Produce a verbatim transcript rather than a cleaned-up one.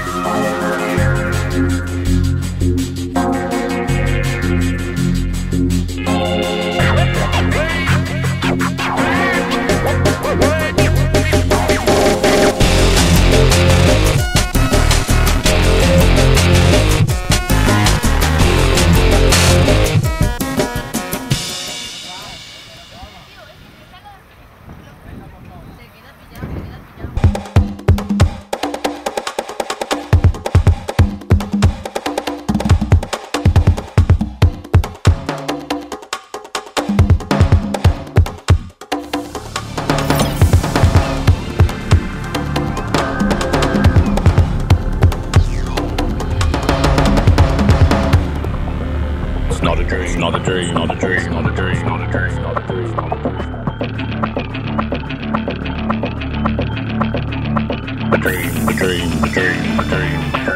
Not a dream, not a dream, not a dream, not a dream, not a dream, not a dream, not a dream. A dream, a dream, a dream, a dream, a dream.